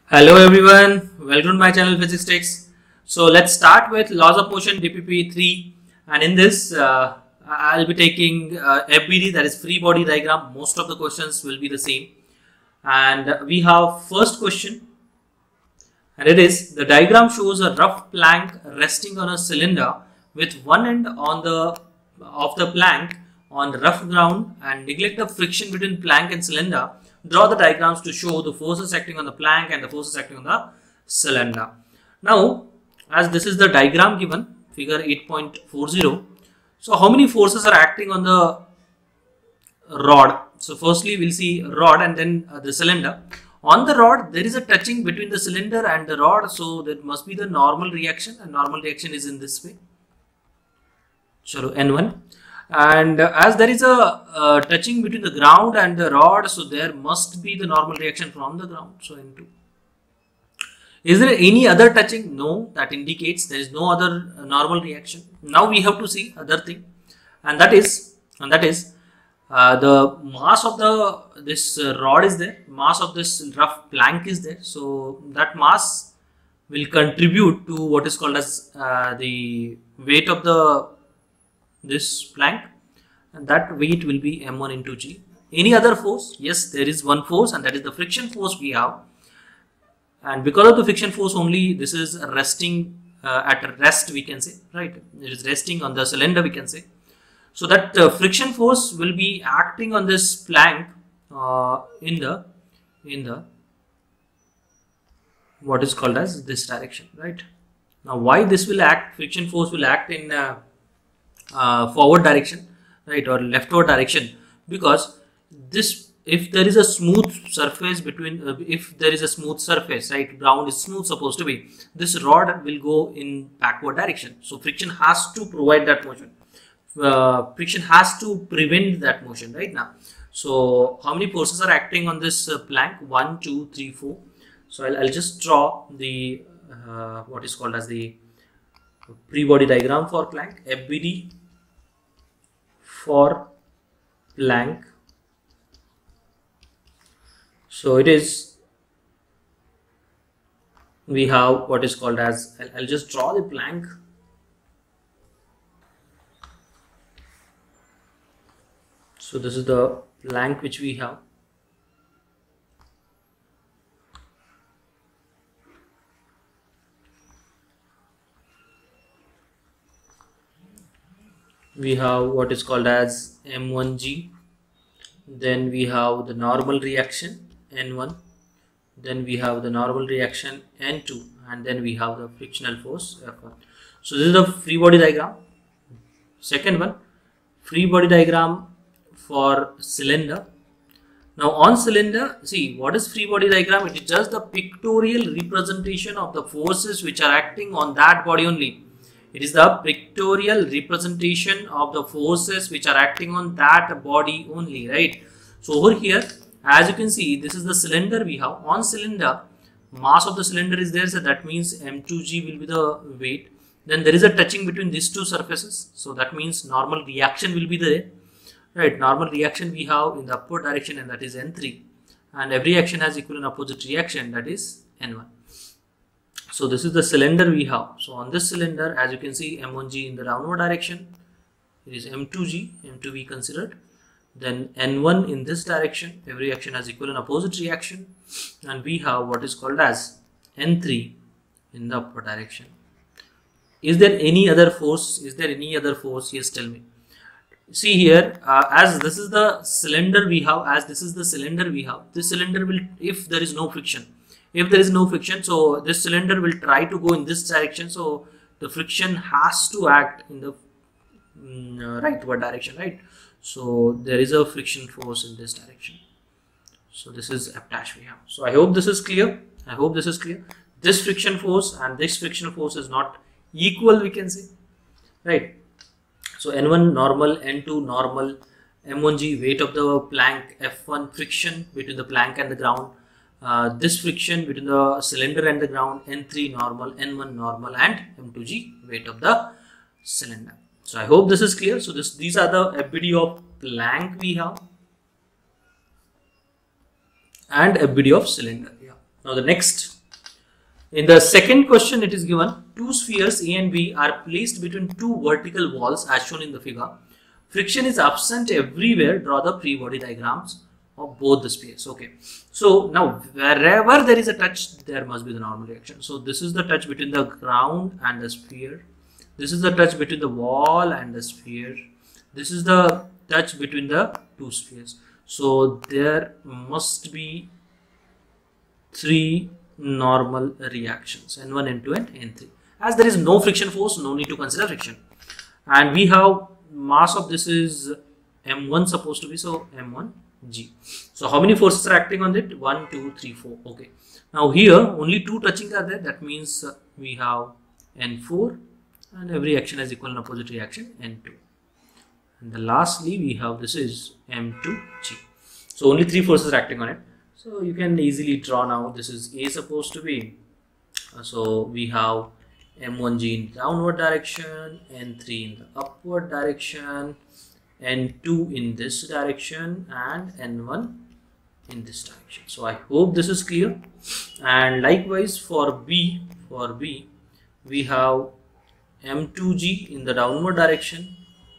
Hello everyone, welcome to my channel Physics Takes. So let's start with laws of motion DPP 3, and in this I'll be taking FBD, that is free body diagram. Most of the questions will be the same, and we have first question, and it is: the diagram shows a rough plank resting on a cylinder with one end on the of the plank on rough ground, and neglect the friction between plank and cylinder. Draw the diagrams to show the forces acting on the plank and the forces acting on the cylinder. Now, as this is the diagram given, figure 8.40. So, how many forces are acting on the rod? So, firstly, we'll see rod and then the cylinder. On the rod, there is a touching between the cylinder and the rod. So, that must be the normal reaction, and normal reaction is in this way. So, N1. And as there is a touching between the ground and the rod, so there must be the normal reaction from the ground. So N2. Is there any other touching? No, that indicates there is no other normal reaction. Now we have to see other thing, and that is the mass of this rod is there, mass of this rough plank is there. So that mass will contribute to what is called as the weight of this plank, and that weight will be m1 into g. Any other force? Yes, there is one force, and that is the friction force we have, and because of the friction force only, this is resting at rest, we can say, right? It is resting on the cylinder, we can say. So that friction force will be acting on this plank in the what is called as this direction, right? Now why this will act, friction force will act in forward direction, right, or leftward direction? Because this, if there is a smooth surface between if there is a smooth surface, right, ground is smooth supposed to be, this rod will go in backward direction. So friction has to provide that motion, friction has to prevent that motion, right? Now, so how many forces are acting on this plank? 1, 2, 3, 4. So I'll just draw the what is called as the free body diagram for plank. FBD for plank. So it is, we have what is called as, I'll just draw the plank. So this is the plank which we have. We have what is called as M1G, then we have the normal reaction N1, then we have the normal reaction N2, and then we have the frictional force F1. So this is the free body diagram. Second one, free body diagram for cylinder. Now on cylinder, see what is free body diagram? It is just the pictorial representation of the forces which are acting on that body only. It is the pictorial representation of the forces which are acting on that body only, right? So over here, as you can see, this is the cylinder we have. On cylinder, mass of the cylinder is there, so that means m2g will be the weight. Then there is a touching between these two surfaces, so that means normal reaction will be there, right? Normal reaction we have in the upward direction, and that is N3, and every action has equal and opposite reaction, that is N1. So this is the cylinder we have. So on this cylinder, as you can see, M1G in the downward direction, it is M2G, M2V considered. Then N1 in this direction, every action has equal and opposite reaction, and we have what is called as N3 in the upward direction. Is there any other force? Is there any other force? Yes, tell me. See here, as this is the cylinder we have, this cylinder will, if there is no friction, so this cylinder will try to go in this direction. So the friction has to act in the rightward direction, right? So there is a friction force in this direction. So this is F dash we have. So I hope this is clear. This friction force and this friction force is not equal, we can say, right? So N1 normal, N2 normal, M1G weight of the plank, F1 friction between the plank and the ground, this friction between the cylinder and the ground, N3 normal, N1 normal, and M2G weight of the cylinder. So I hope this is clear. So these are the FBD of plank we have. and a body of cylinder. Yeah. Now the next In the second question, it is given two spheres A and B are placed between two vertical walls as shown in the figure. Friction is absent everywhere. Draw the free body diagrams of both the spheres. Okay. So now wherever there is a touch, there must be the normal reaction. So this is the touch between the ground and the sphere. This is the touch between the wall and the sphere. This is the touch between the two spheres. So there must be three normal reactions, N1, N2 and N3. As there is no friction force, no need to consider friction. And we have mass of this is M1 supposed to be, so M1G. So how many forces are acting on it? 1, 2, 3, 4. Okay. Now here only two touching are there. That means we have N4 and every action has equal and opposite reaction N2. And the lastly we have this is M2G. So only three forces are acting on it. So you can easily draw now. This is A supposed to be. So we have M1G in downward direction, N3 in the upward direction, N2 in this direction, and N1 in this direction. So I hope this is clear. And likewise for B, we have M2G in the downward direction,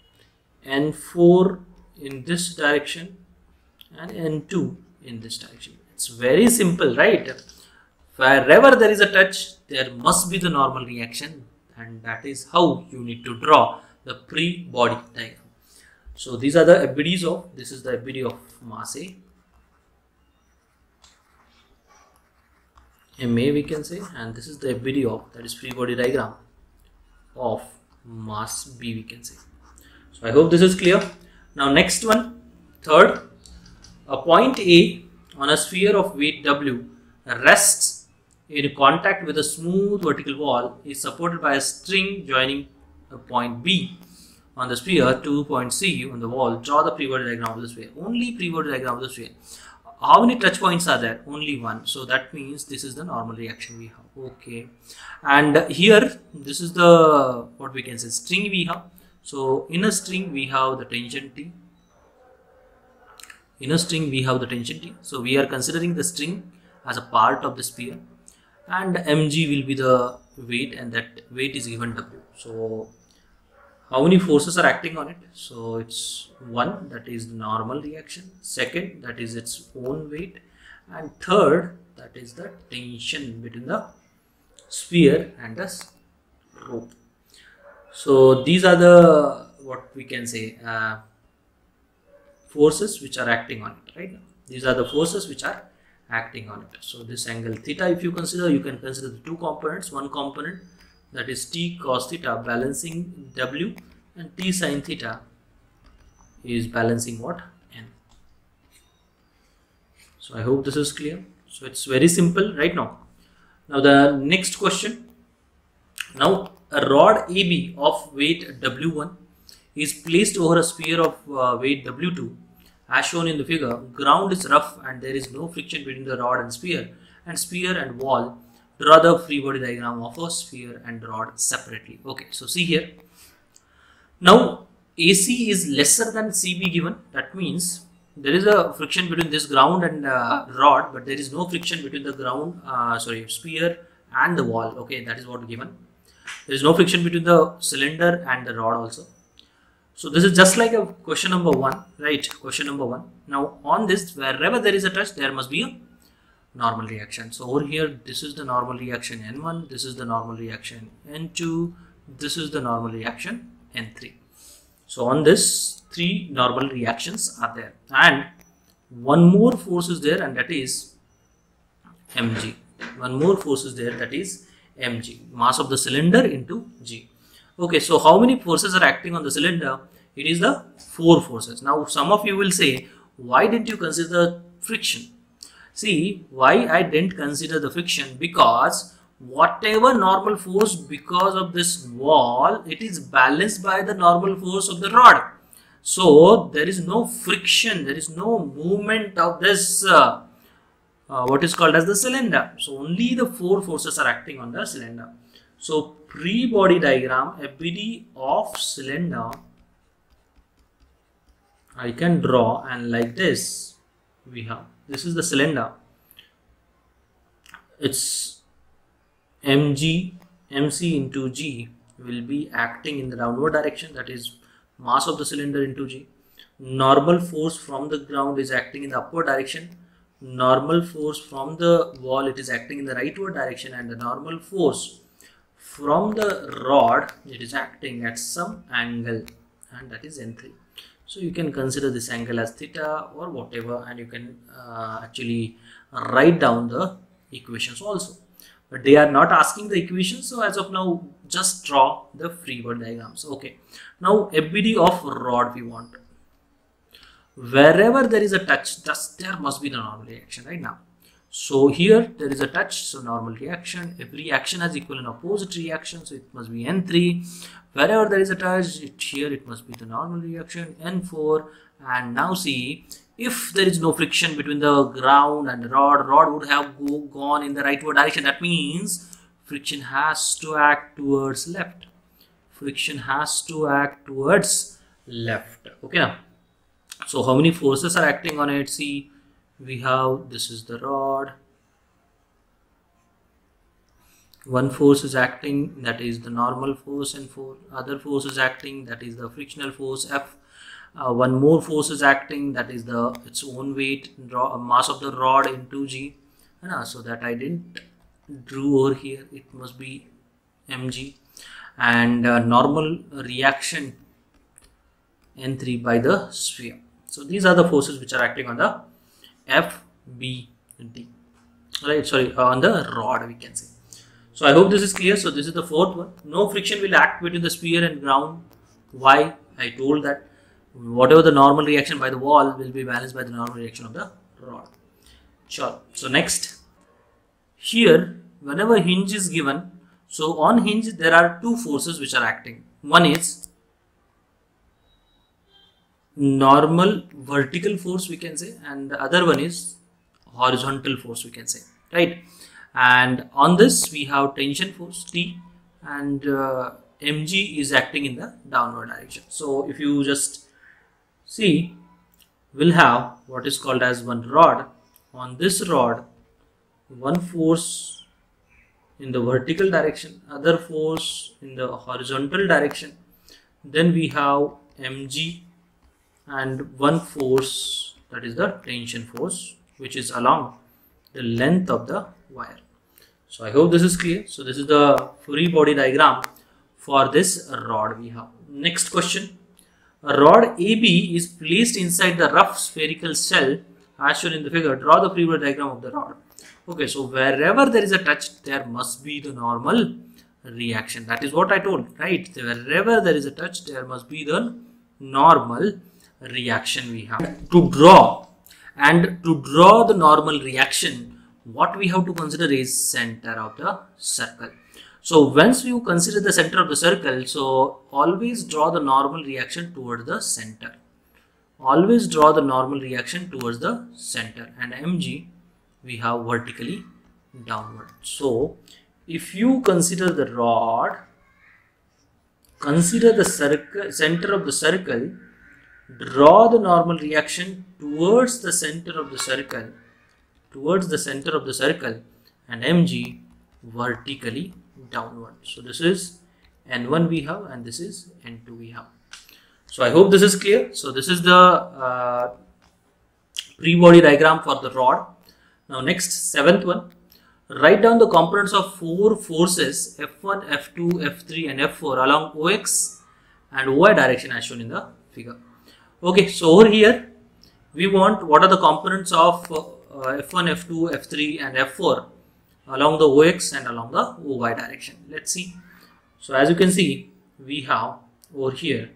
N4 in this direction, and N2 in this direction. It's very simple, right? Wherever there is a touch, there must be the normal reaction, and that is how you need to draw the free body diagram. So these are the ABDs of, this is the ABD of mass A, MA we can say, and this is the ABD of, that is free body diagram of mass B we can say. So I hope this is clear. Now next one, third, a point A on a sphere of weight W rests in contact with a smooth vertical wall, is supported by a string joining a point B on the sphere to point C on the wall. Draw the free body diagram of the sphere. Only free body diagram of the sphere. How many touch points are there? Only one. So that means this is the normal reaction we have. Okay. And here this is the, what we can say, string we have. So in a string we have the tension T. In a string we have the tension T. So we are considering the string as a part of the sphere, and mg will be the weight, and that weight is given W. So how many forces are acting on it? So it's one, that is the normal reaction, second, that is its own weight, and third, that is the tension between the sphere and the rope. So these are the, what we can say, forces which are acting on it, right? These are the forces which are acting on it. So this angle theta, if you consider, you can consider the two components. One component, that is T cos theta, balancing W, and T sin theta is balancing what? N. So I hope this is clear. So it's very simple right now. Now the next question. Now a rod AB of weight W1 is placed over a sphere of weight W2 as shown in the figure. Ground is rough and there is no friction between the rod and sphere and wall. Draw the free body diagram of a sphere and rod separately. Okay, so see here. Now AC is lesser than CB given. That means there is a friction between this ground and rod, but there is no friction between the ground, sphere and the wall. Okay, that is what given. There is no friction between the cylinder and the rod also. So this is just like a question number 1, right? Question number 1. Now on this, wherever there is a touch, there must be a normal reaction. So over here, this is the normal reaction N1, this is the normal reaction N2, this is the normal reaction N3. So on this, 3 normal reactions are there, and one more force is there, and that is mg. One more force is there, that is mg, mass of the cylinder into g. Okay, so how many forces are acting on the cylinder? It is the 4 forces. Now some of you will say, why didn't you consider friction? See, why I didn't consider the friction? Because whatever normal force because of this wall, it is balanced by the normal force of the rod. So there is no friction, there is no movement of this what is called as the cylinder. So only the 4 forces are acting on the cylinder. So free body diagram, ABD of cylinder, I can draw, and like this we have, this is the cylinder. Its mg mc into g will be acting in the downward direction, that is mass of the cylinder into g. Normal force from the ground is acting in the upward direction. Normal force from the wall, it is acting in the rightward direction, and the normal force from the rod, it is acting at some angle, and that is n3. So you can consider this angle as theta or whatever, and you can actually write down the equations also. But they are not asking the equations, so as of now just draw the free body diagrams. Okay, now FBD of rod we want. Wherever there is a touch, thus there must be the normal reaction right now. So here there is a touch, so normal reaction. Every action has equal and opposite reaction, so it must be N3. Wherever there is a touch, here it must be the normal reaction, N4. And now see, if there is no friction between the ground and the rod would have gone in the rightward direction. That means friction has to act towards left. Friction has to act towards left. Okay now. So how many forces are acting on it? See, we have, this is the rod. One force is acting, that is the normal force, N4. Other force is acting, that is the frictional force, F. One more force is acting, that is the its own weight, mass of the rod into G. So that I didn't drew over here, it must be mg. And normal reaction N3 by the sphere. So these are the forces which are acting on the FBD, right? Sorry, on the rod we can say. So I hope this is clear. So this is the fourth one. No friction will act between the sphere and ground. Why? I told that whatever the normal reaction by the wall will be balanced by the normal reaction of the rod. Sure. So next, here whenever hinge is given, so on hinge there are two forces which are acting. One is normal vertical force we can say, and the other one is horizontal force we can say, right? And on this we have tension force T, and mg is acting in the downward direction. So if you just see, we'll have what is called as one rod. On this rod, one force in the vertical direction, other force in the horizontal direction. Then we have mg and one force, that is the tension force, which is along the length of the wire. So I hope this is clear. So this is the free body diagram for this rod we have. Next question. A rod AB is placed inside the rough spherical shell as shown in the figure. Draw the free body diagram of the rod. Okay, so wherever there is a touch, there must be the normal reaction. That is what I told, right? Wherever there is a touch, there must be the normal reaction we have to draw. And to draw the normal reaction, what we have to consider is center of the circle. So once you consider the center of the circle, so always draw the normal reaction towards the center. Always draw the normal reaction towards the center, and mg we have vertically downward. So if you consider the rod, consider the circle, center of the circle, draw the normal reaction towards the center of the circle, and mg vertically downward. So this is N1 we have, and this is N2 we have. So I hope this is clear. So this is the free body diagram for the rod. Now next, seventh one. Write down the components of four forces F1, F2, F3 and F4 along OX and OY direction as shown in the figure. Okay, so over here we want what are the components of F1, F2, F3 and F4 along the OX and along the OY direction. Let's see. So as you can see, we have over here,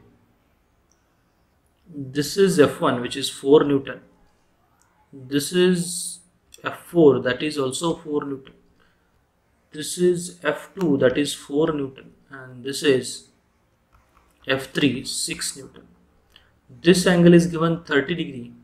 this is F1 which is 4 Newton. This is F4 that is also 4 Newton. This is F2 that is 4 Newton, and this is F3 6 Newton. This angle is given 30 degree.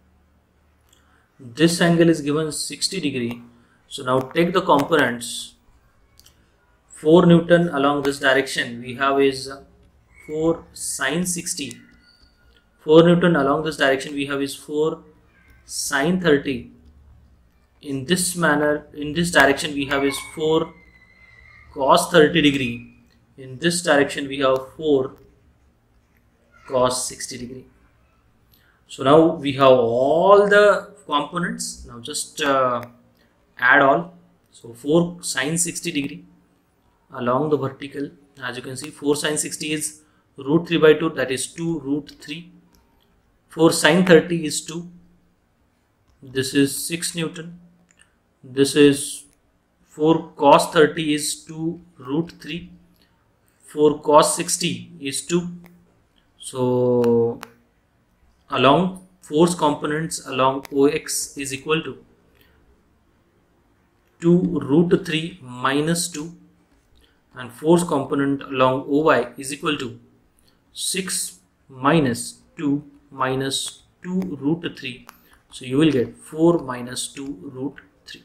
This angle is given 60 degree. So now take the components. 4 Newton along this direction we have is 4 sine 60. 4 Newton along this direction we have is 4 sine 30. In this manner, in this direction we have is 4 cos 30 degree. In this direction we have 4 cos 60 degree. So now we have all the components. Now just add all. So 4 sin 60 degree along the vertical. As you can see, 4 sin 60 is root 3 by 2, that is 2 root 3. 4 sin 30 is 2. This is 6 Newton. This is 4 cos 30 is 2 root 3. 4 cos 60 is 2. So along force components along OX is equal to 2 root 3 minus 2, and force component along OY is equal to 6 minus 2 minus 2 root 3. So you will get 4 minus 2 root 3.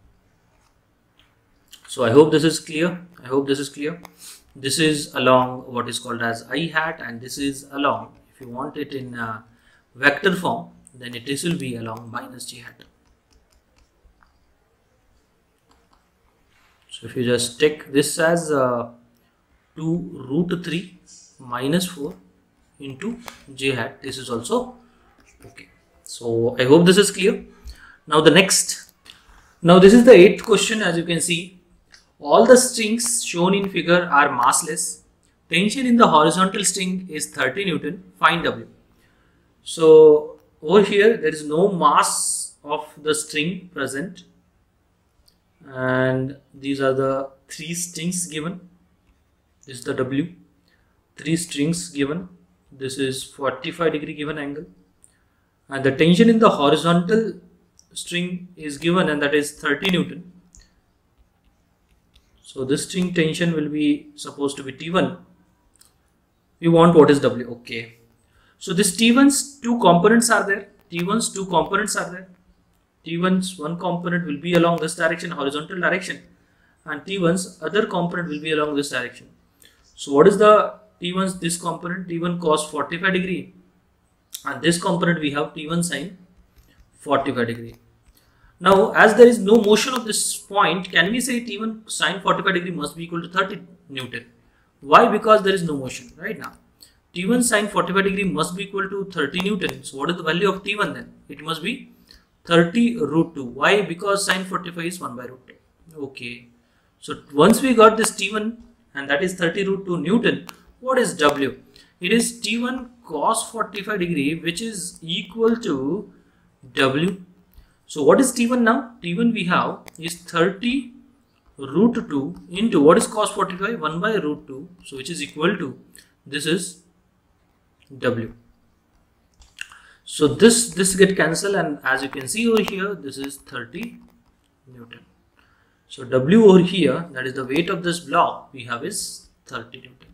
So I hope this is clear. This is along what is called as I hat, and this is along, if you want it in vector form, then this will be along minus j hat. So if you just take this as 2 root 3 minus 4 into j hat, this is also okay. So I hope this is clear. Now this is the 8th question. As you can see, all the strings shown in figure are massless. Tension in the horizontal string is 30 Newton. Find W. So over here there is no mass of the string present, and these are the 3 strings given. This is the W. 3 strings given. This is 45 degree given angle, and the tension in the horizontal string is given, and that is 30 Newton. So this string tension will be supposed to be T1. We want what is W. Okay. So this T1's 2 components are there. T1's one component will be along this direction, horizontal direction, and T1's other component will be along this direction. So what is the T1's this component? T1 cos 45 degree, and this component we have T1 sin 45 degree. Now as there is no motion of this point, can we say T1 sin 45 degree must be equal to 30 Newton? Why? Because there is no motion right now. T1 sin 45 degree must be equal to 30 Newton. So what is the value of T1 then? It must be 30 root 2. Why? Because sin 45 is 1 by root 2. Okay. So once we got this T1, and that is 30 root 2 Newton, what is W? It is T1 cos 45 degree, which is equal to W. So what is T1 now? T1 we have is 30 root 2 into what is cos 45? 1 by root 2. So which is equal to, this is W. So this get cancelled, and as you can see over here, this is 30 Newton. So W over here, that is the weight of this block we have, is 30 Newton.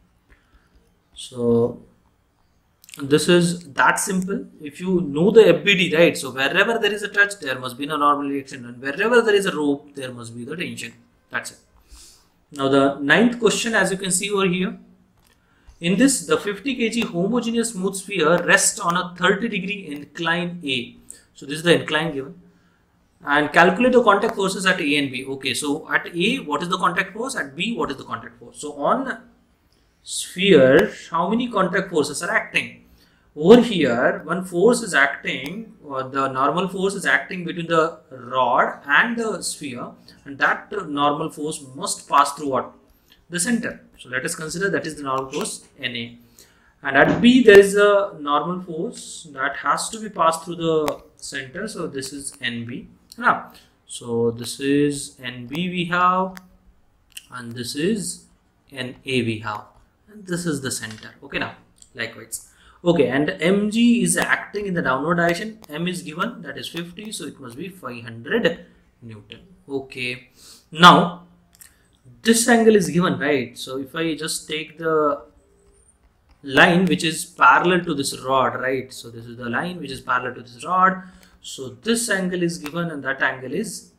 So this is that simple. If you know the FBD, right? So wherever there is a touch, there must be a normal reaction, and wherever there is a rope, there must be the tension. That's it. Now the 9th question, as you can see over here, in this, the 50 kg homogeneous smooth sphere rests on a 30 degree incline A. So this is the incline given, and calculate the contact forces at A and B. Okay, so at A, what is the contact force? At B, what is the contact force? So on sphere, how many contact forces are acting? Over here, one force is acting, or the normal force is acting between the rod and the sphere, and that normal force must pass through what? The center. So let us consider that is the normal force NA. And at B, there is a normal force that has to be passed through the center. So this is NB. Now, so this is NB we have, and this is NA we have, and this is the center. Okay, now likewise. Okay, and mg is acting in the downward direction. M is given, that is 50, so it must be 500 Newton. Okay, now this angle is given, right? So if I just take the line which is parallel to this rod, right? So this is the line which is parallel to this rod. So this angle is given, and that angle is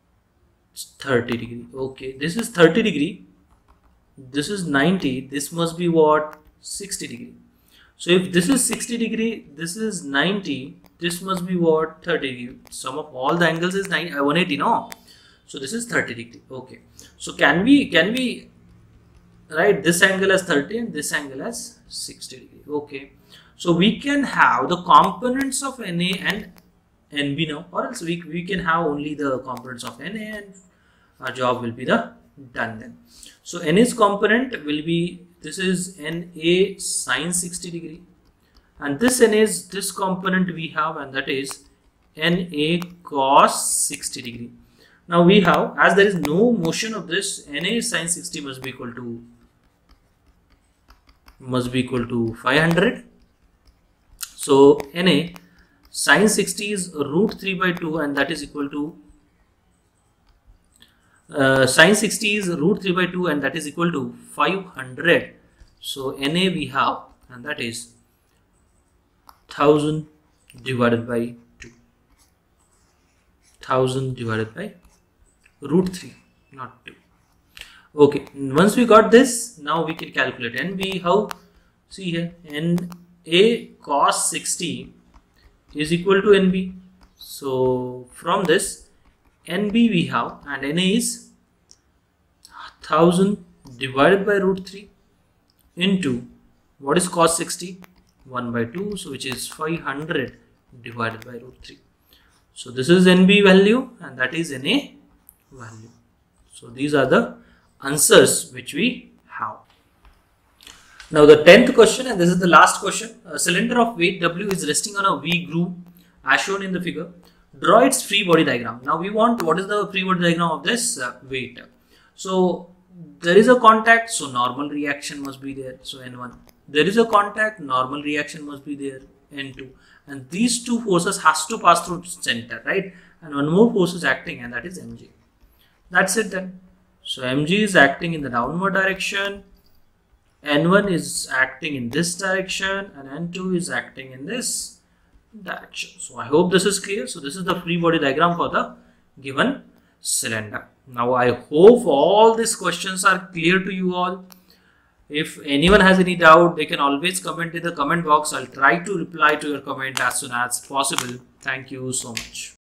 30 degree. Okay, this is 30 degree. This is 90. This must be what? 60 degree. So if this is 60 degree, this is 90. This must be what? 30 degree. Sum of all the angles is 180, no? So this is 30 degree. Okay. So can we write this angle as 30 and this angle as 60 degree? Okay. So we can have the components of NA and NB now, or else we can have only the components of NA and our job will be done then. So NA's component will be, this is NA sine 60 degree, and this NA's this component we have, and that is NA cos 60 degree. Now we have, as there is no motion of this, NA sine 60 must be equal to 500. So NA sine 60 is root 3 by 2, and that is equal to sine 60 is root 3 by 2, and that is equal to 500. So NA we have, and that is 1000 divided by 2. 1000 divided by root 3, not 2. Okay, once we got this, now we can calculate NB. How? See here, NA cos 60 is equal to NB. So from this, NB we have, and NA is 1000 divided by root 3 into, what is cos 60? 1 by 2, so which is 500 divided by root 3. So this is NB value, and that is NA value. So these are the answers which we have. Now the 10th question, and this is the last question. A cylinder of weight W is resting on a V groove as shown in the figure. Draw its free body diagram. Now we want, what is the free body diagram of this weight? So there is a contact, so normal reaction must be there, so N1. There is a contact, normal reaction must be there, N2. And these two forces has to pass through center, right? And one more force is acting, and that is Mg. That's it then. So Mg is acting in the downward direction, N1 is acting in this direction, and N2 is acting in this direction. So I hope this is clear. So this is the free body diagram for the given cylinder. Now I hope all these questions are clear to you all. If anyone has any doubt, they can always comment in the comment box. I'll try to reply to your comment as soon as possible. Thank you so much.